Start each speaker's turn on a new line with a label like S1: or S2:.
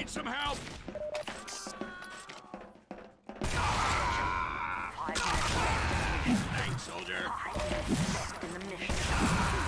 S1: Need some help? Thanks, soldier.
S2: In the mission.